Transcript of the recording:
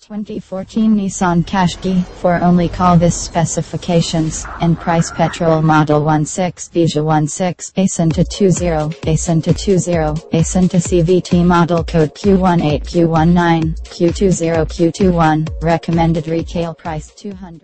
2014 Nissan Qashqai, for only call this specifications, and price petrol model 16 Bija 16 Ascenta 20, Ascenta 20, Ascenta CVT model code Q18 Q19, Q20 Q21, recommended retail price 200.